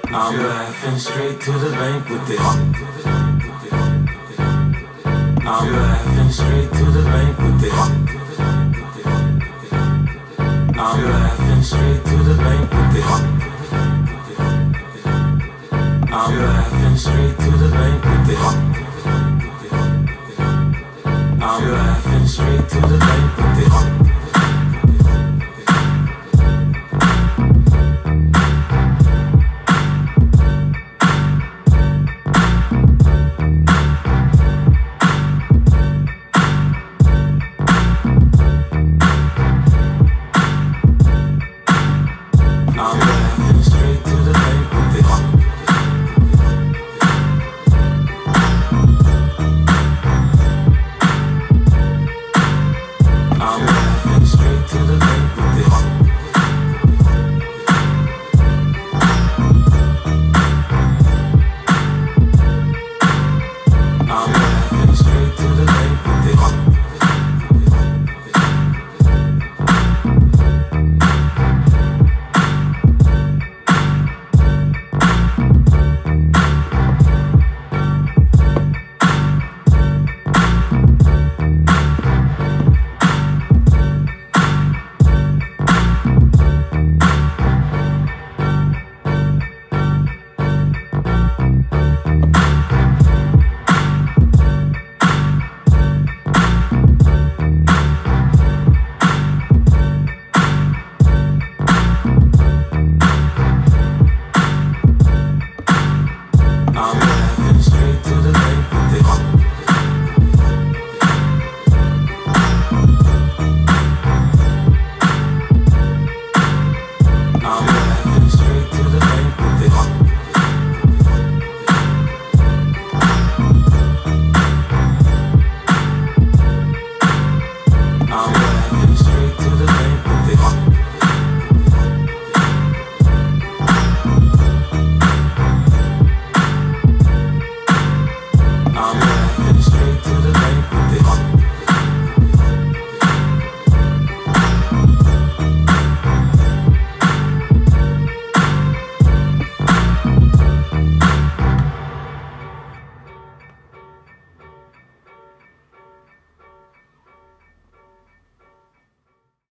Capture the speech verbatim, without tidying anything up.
I'm laughing straight to the bank with this. I'm laughing straight to the bank with this. I'm laughing straight to the bank with this. I'm laughing straight to the bank with this. I'm laughing straight to the bank with this.